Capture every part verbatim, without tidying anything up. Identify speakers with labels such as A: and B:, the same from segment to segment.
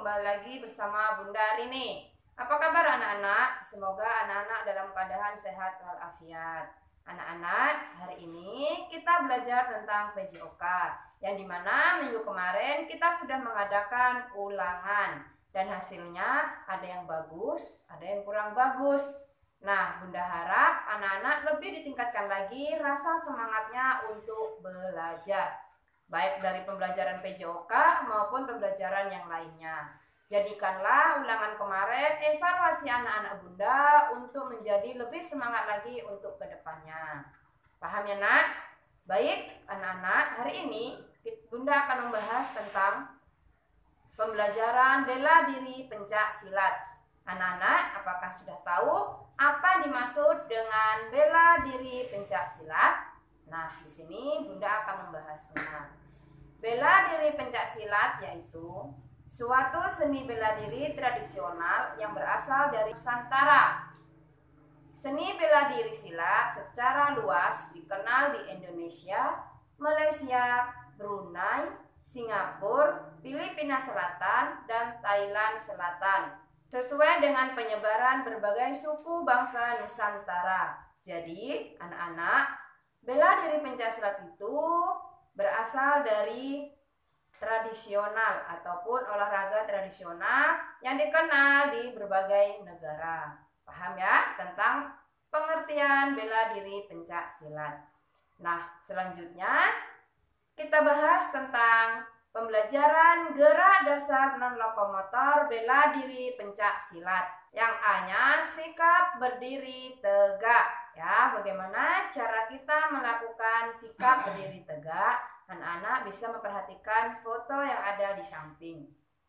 A: kembali lagi bersama Bunda Rini. Apa kabar anak-anak? Semoga anak-anak dalam keadaan sehat walafiat. Anak-anak, hari ini kita belajar tentang P J O K, yang dimana minggu kemarin kita sudah mengadakan ulangan. Dan hasilnya ada yang bagus, ada yang kurang bagus. Nah, Bunda harap anak-anak lebih ditingkatkan lagi rasa semangatnya untuk belajar, baik dari pembelajaran P J O K maupun pembelajaran yang lainnya. Jadikanlah ulangan kemarin evaluasi anak-anak Bunda untuk menjadi lebih semangat lagi untuk kedepannya. Paham ya nak? Baik anak-anak, hari ini Bunda akan membahas tentang pembelajaran bela diri pencak silat. Anak-anak, apakah sudah tahu apa dimaksud dengan bela diri pencak silat? Nah, di sini Bunda akan membahasnya. Bela diri pencak silat yaitu suatu seni bela diri tradisional yang berasal dari Nusantara. Seni bela diri silat secara luas dikenal di Indonesia, Malaysia, Brunei, Singapura, Filipina Selatan, dan Thailand Selatan, sesuai dengan penyebaran berbagai suku bangsa Nusantara. Jadi, anak-anak, bela diri pencak silat itu berasal dari tradisional ataupun olahraga tradisional yang dikenal di berbagai negara. Paham ya tentang pengertian bela diri pencak silat. Nah, selanjutnya kita bahas tentang pembelajaran gerak dasar non lokomotor bela diri pencak silat. Yang A-nya sikap berdiri tegak. Ya, bagaimana cara kita melakukan sikap berdiri tegak? Anak-anak bisa memperhatikan foto yang ada di samping.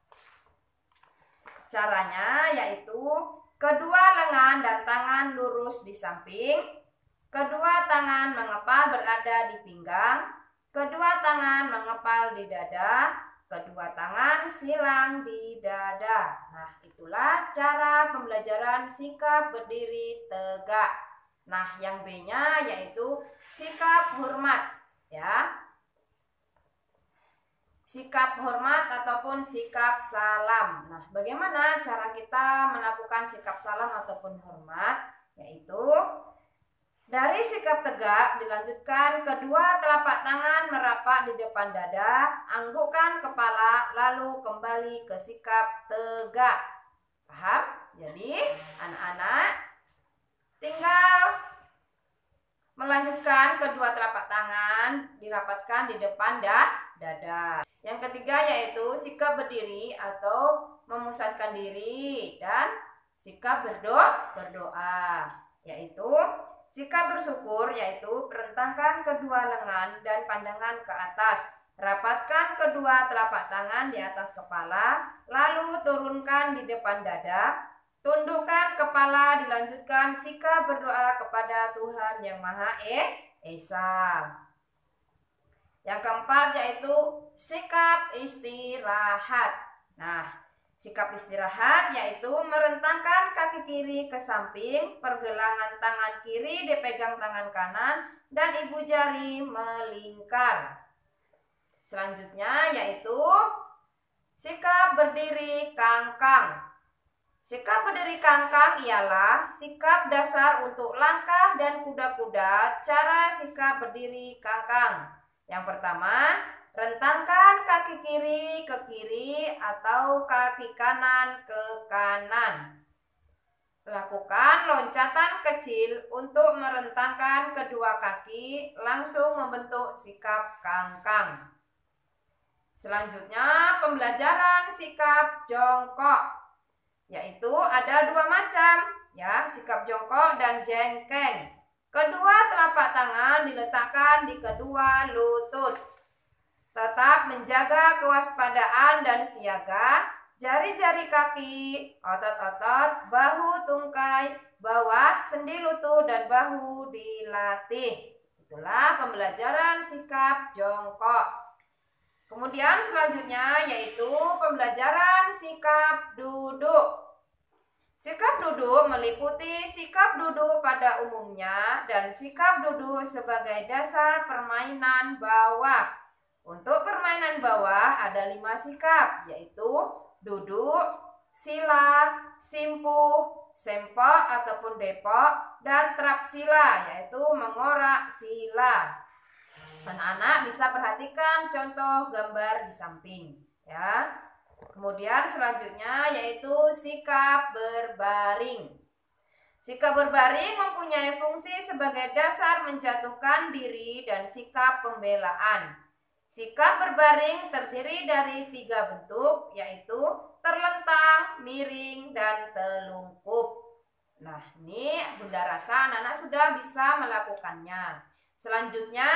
A: Caranya yaitu kedua lengan dan tangan lurus di samping, kedua tangan mengepal berada di pinggang, kedua tangan mengepal di dada, kedua tangan silang di dada. Nah, itulah cara pembelajaran sikap berdiri tegak. Nah, yang B-nya yaitu sikap hormat, ya. Sikap hormat ataupun sikap salam. Nah, bagaimana cara kita melakukan sikap salam ataupun hormat? Yaitu dari sikap tegak dilanjutkan kedua telapak tangan merapat di depan dada, anggukkan kepala, lalu kembali ke sikap tegak. Paham? Jadi, anak-anak tinggal melanjutkan kedua telapak tangan dirapatkan di depan dada. Yang ketiga yaitu sikap berdiri atau memusatkan diri dan sikap berdoa, berdoa yaitu sikap bersyukur yaitu rentangkan kedua lengan dan pandangan ke atas. Rapatkan kedua telapak tangan di atas kepala, lalu turunkan di depan dada. Tundukkan kepala, dilanjutkan sikap berdoa kepada Tuhan Yang Maha Esa. Yang keempat yaitu sikap istirahat. Nah, sikap istirahat yaitu merentangkan kaki kiri ke samping, pergelangan tangan kiri dipegang tangan kanan, dan ibu jari melingkar. Selanjutnya yaitu sikap berdiri kangkang. Sikap berdiri kangkang ialah sikap dasar untuk langkah dan kuda-kuda. Cara sikap berdiri kangkang. Yang pertama, rentangkan kaki kiri ke kiri atau kaki kanan ke kanan. Lakukan loncatan kecil untuk merentangkan kedua kaki, langsung membentuk sikap kangkang. Selanjutnya, pembelajaran sikap jongkok. Yaitu ada dua macam, ya, sikap jongkok dan jengkeng. Kedua telapak tangan diletakkan di kedua lutut. Tetap menjaga kewaspadaan dan siaga. Jari-jari kaki, otot-otot, bahu tungkai, bawah, sendi lutut dan bahu dilatih. Itulah pembelajaran sikap jongkok. Kemudian selanjutnya yaitu pembelajaran sikap duduk. Sikap duduk meliputi sikap duduk pada umumnya dan sikap duduk sebagai dasar permainan bawah. Untuk permainan bawah ada lima sikap, yaitu duduk, sila, simpuh, sempok ataupun depok, dan trapsila yaitu mengorak sila. Anak-anak bisa perhatikan contoh gambar di samping ya. Kemudian selanjutnya yaitu sikap berbaring. Sikap berbaring mempunyai fungsi sebagai dasar menjatuhkan diri dan sikap pembelaan. Sikap berbaring terdiri dari tiga bentuk, yaitu terlentang, miring, dan telungkup. Nah, ini Bunda rasa anak-anak sudah bisa melakukannya. Selanjutnya,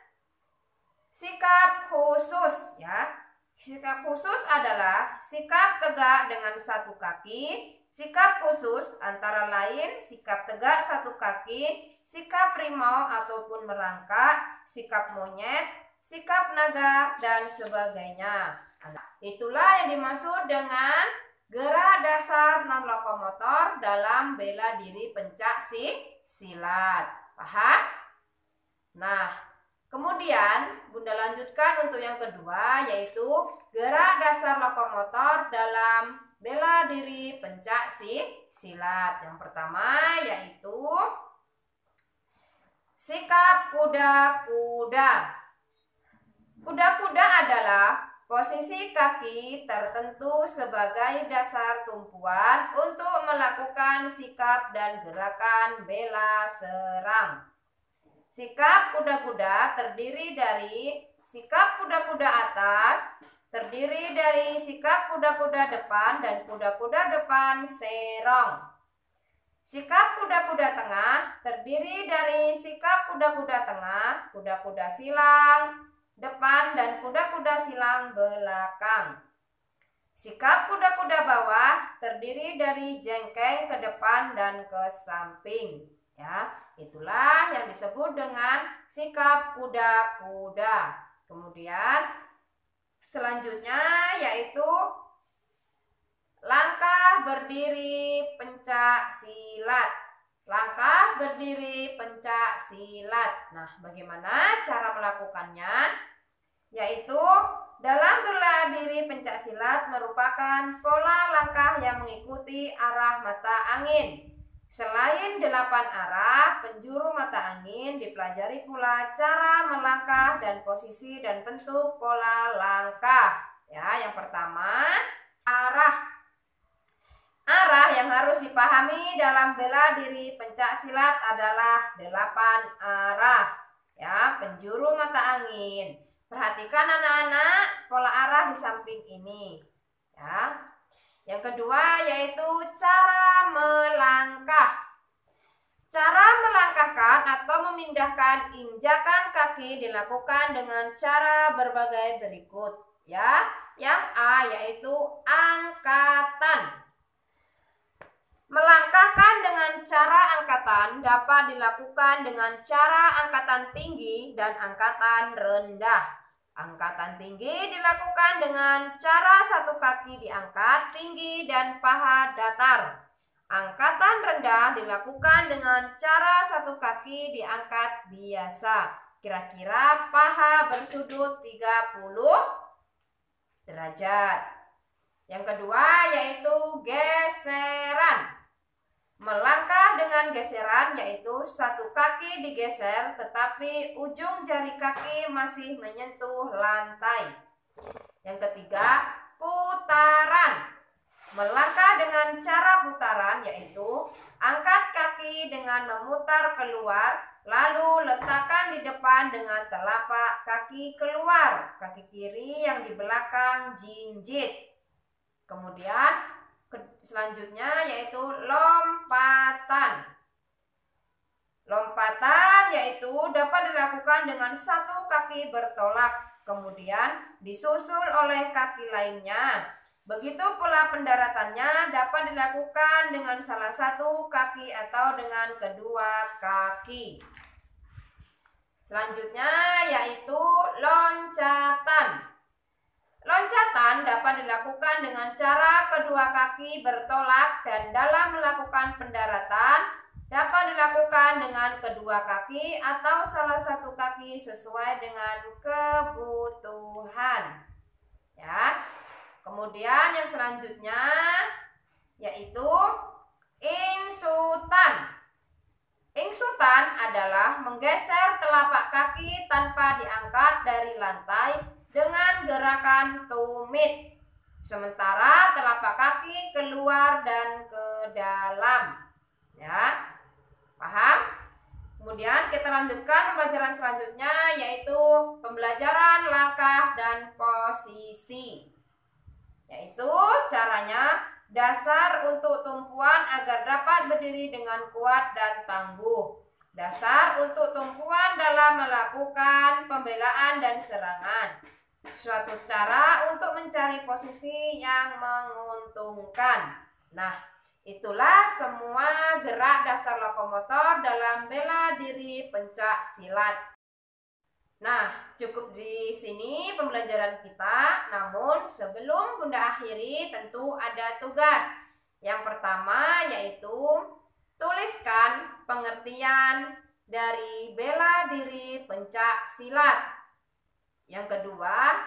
A: sikap khusus ya. Sikap khusus adalah sikap tegak dengan satu kaki. Sikap khusus antara lain sikap tegak satu kaki, sikap rimau ataupun merangkak, sikap monyet, sikap naga, dan sebagainya. Itulah yang dimaksud dengan gerak dasar non lokomotor dalam bela diri pencak silat. Paham? Nah, kemudian Bunda lanjutkan untuk yang kedua, yaitu gerak dasar lokomotor dalam bela diri pencak silat. Yang pertama yaitu sikap kuda-kuda. Kuda-kuda adalah posisi kaki tertentu sebagai dasar tumpuan untuk melakukan sikap dan gerakan bela serang. Sikap kuda-kuda terdiri dari sikap kuda-kuda atas, terdiri dari sikap kuda-kuda depan dan kuda-kuda depan serong. Sikap kuda-kuda tengah terdiri dari sikap kuda-kuda tengah, kuda-kuda silang depan dan kuda-kuda silang belakang. Sikap kuda-kuda bawah terdiri dari jengkeng ke depan dan ke samping. Ya, itulah yang disebut dengan sikap kuda-kuda. Kemudian selanjutnya yaitu langkah berdiri pencak silat. Langkah berdiri pencak silat. Nah, bagaimana cara melakukannya? Yaitu dalam bela diri pencak silat merupakan pola langkah yang mengikuti arah mata angin. Selain delapan arah penjuru mata angin, dipelajari pula cara melangkah dan posisi dan bentuk pola langkah. Ya, yang pertama, arah. Arah yang harus dipahami dalam bela diri pencak silat adalah delapan arah. Ya, penjuru mata angin. Perhatikan anak-anak pola arah di samping ini. Ya. Yang kedua yaitu cara melangkah. Cara melangkahkan atau memindahkan injakan kaki dilakukan dengan cara berbagai berikut. Ya, yang A yaitu angkatan. Melangkahkan dengan cara angkatan dapat dilakukan dengan cara angkatan tinggi dan angkatan rendah. Angkatan tinggi dilakukan dengan cara satu kaki diangkat tinggi dan paha datar. Angkatan rendah dilakukan dengan cara satu kaki diangkat biasa. Kira-kira paha bersudut tiga puluh derajat. Yang kedua yaitu geseran. Melangkah dengan geseran yaitu satu kaki digeser tetapi ujung jari kaki masih menyentuh lantai. Yang ketiga, putaran. Melangkah dengan cara putaran yaitu angkat kaki dengan memutar keluar lalu letakkan di depan dengan telapak kaki keluar, kaki kiri yang di belakang jinjit. Kemudian selanjutnya yaitu lompatan. Lompatan yaitu dapat dilakukan dengan satu kaki bertolak, kemudian disusul oleh kaki lainnya. Begitu pula pendaratannya dapat dilakukan dengan salah satu kaki atau dengan kedua kaki. Selanjutnya yaitu loncatan. Loncatan dapat dilakukan dengan cara kedua kaki bertolak dan dalam melakukan pendaratan dapat dilakukan dengan kedua kaki atau salah satu kaki sesuai dengan kebutuhan. Ya. Kemudian yang selanjutnya yaitu ingsutan. Ingsutan adalah menggeser telapak kaki tanpa diangkat dari lantai dengan gerakan tumit. Sementara telapak kaki keluar dan ke dalam. Ya, paham? Kemudian kita lanjutkan pembelajaran selanjutnya yaitu pembelajaran langkah dan posisi. Yaitu caranya dasar untuk tumpuan agar dapat berdiri dengan kuat dan tangguh. Dasar untuk tumpuan dalam melakukan pembelaan dan serangan. Suatu cara untuk mencari posisi yang menguntungkan. Nah, itulah semua gerak dasar lokomotor dalam bela diri pencak silat. Nah, cukup di sini pembelajaran kita. Namun sebelum Bunda akhiri tentu ada tugas. Yang pertama yaitu tuliskan pengertian dari bela diri pencak silat. Yang kedua,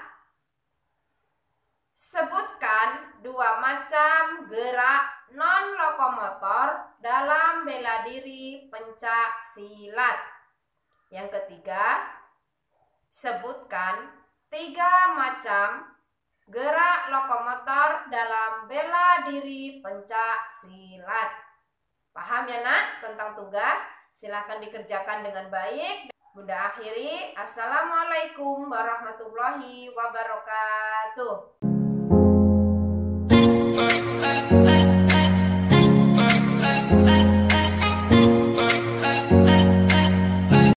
A: sebutkan dua macam gerak non-lokomotor dalam bela diri pencak silat. Yang ketiga, sebutkan tiga macam gerak lokomotor dalam bela diri pencak silat. Paham ya nak tentang tugas? Silahkan dikerjakan dengan baik. Bunda akhiri. Assalamualaikum warahmatullahi wabarakatuh.